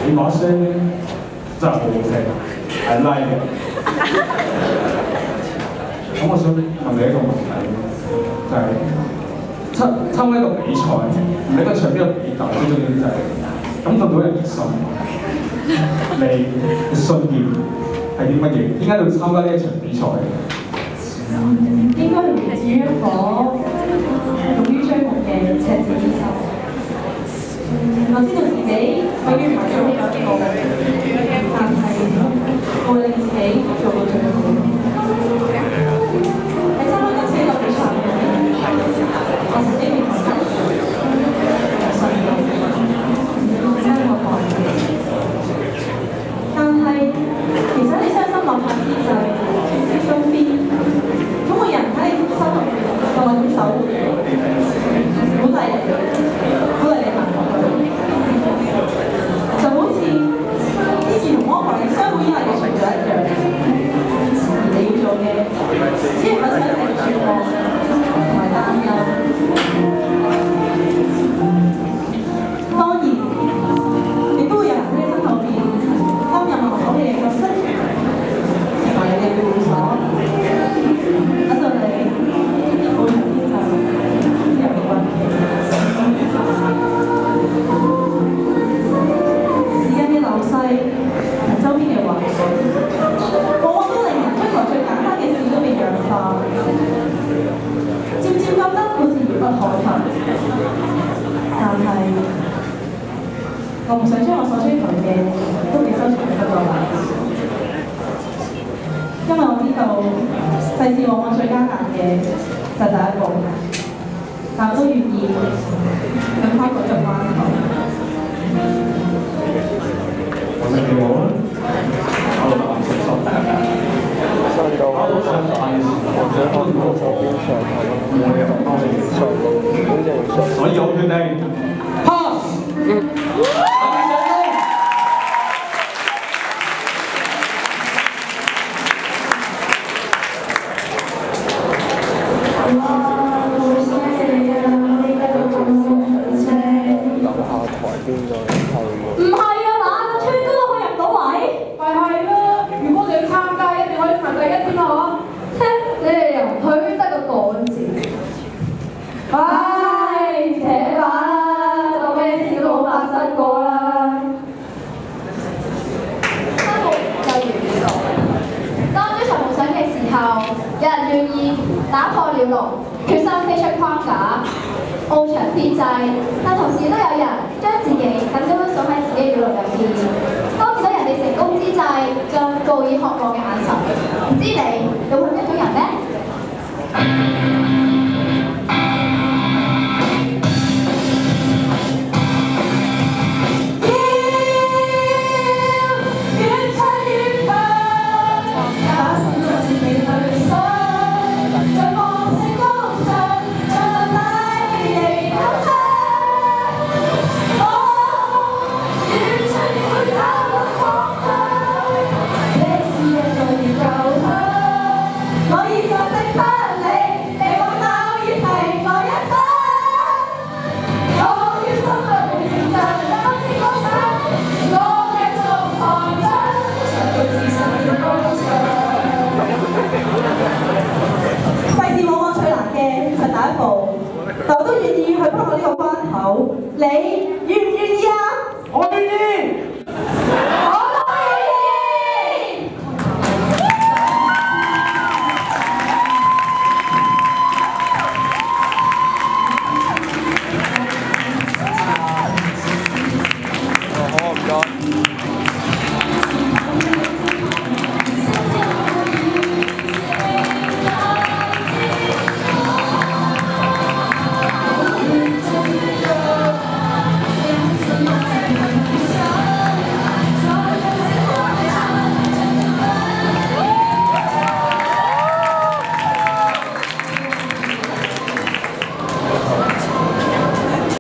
你把聲真係好好聽，I like 嘅。咁我想問你一個問題，就係參加一個比賽，唔理得唱邊個比較，最重要就係感動到人嘅心。你嘅信念係啲乜嘢？點解要參加呢一場比賽？ 應該嚟自於一顆勇於追夢嘅赤子之心。我知道自己永遠唔係最好嘅一個，但係我會令自己做到最好。喺參加今次呢個比賽入面，我自己認為真係信到真係我愛嘅。但係其實你傷心落魄之際，身邊總會有人喺你心入面當我手鼓勵你行落去。就好似之前同魔鬼相互依賴嘅隨著一樣，而你要做嘅只係揾想你絕望同埋擔憂。當然，亦都會有人喺你身後邊擔任我哋嘅角色，同埋你嘅庇護所，等到你步入天堂，入入運氣。流逝同周邊嘅環境，往往都令人追求最簡單嘅事都被弱化，漸漸覺得好似遙不可及。但係，我唔想將我所追求嘅都被收藏得過來，因為我知道世事往往最艱難嘅就係第一步，但我都願意去跨過呢個關口。 我哋好啦，搞到眼濕濕，搞到眼眼都唔好坐邊上頭咯，冇嘢幫你上路，所以我決定 pass。 打破了籠，決心飛出框架，翱翔天際，但同時都有人將自己緊緊咁鎖喺自己嘅籠入邊。當見到人哋成功之際，將報以渴望嘅眼神，唔知你有冇一種人呢？但我都願意去跨過呢個關口，你願唔願意啊？ 我願意。